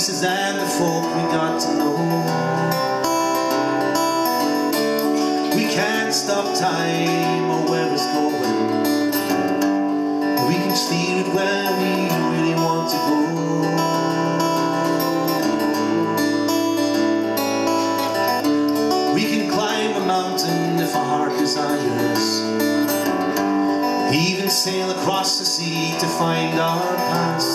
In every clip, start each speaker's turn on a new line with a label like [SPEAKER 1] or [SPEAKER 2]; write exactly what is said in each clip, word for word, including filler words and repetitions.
[SPEAKER 1] faces and the folk we got to know. We can't stop time or where it's going, but we can steer it where we really want to go. We can climb a mountain if our heart desires, even sail across the sea to find our past.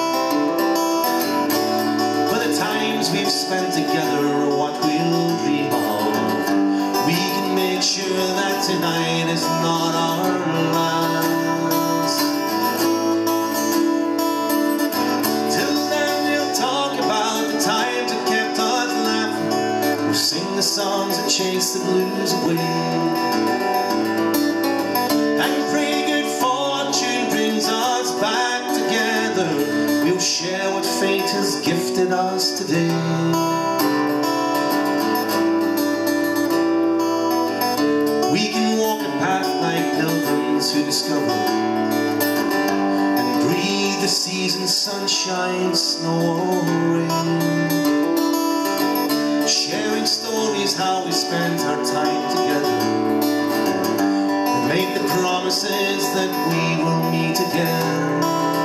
[SPEAKER 1] But the times we've spent together are what we'll dream of. We can make sure that tonight is not our last. Till then we'll talk about the times that kept us laughing. We'll sing the songs that chase the blues away, and pray good fortune brings us back together. We'll share what fate has gifted us today. We can walk a path like pilgrims who discover, and breathe the season's sunshine, snow or rain, sharing stories how we spent our time together, make the promises that we will meet again.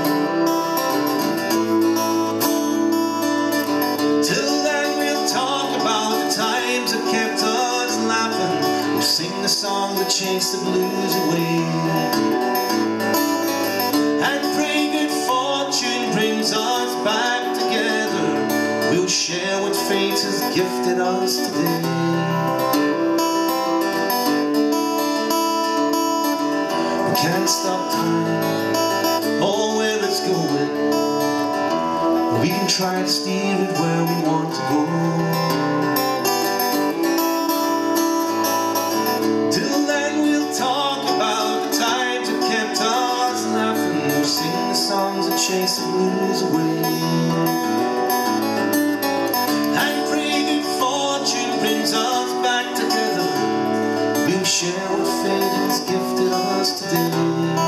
[SPEAKER 1] Till then we'll talk about the times that kept us laughing. We'll sing the song that chased the blues away, and pray good fortune brings us back together. We'll share what fate has gifted us today. Can't stop time or where it's going, we can try to steer it where we want to go. Till then we'll talk about the times that kept us laughing. We'll sing the songs that chase the blues away, and pray good fortune brings us back together. We'll share what fate has gifted us today.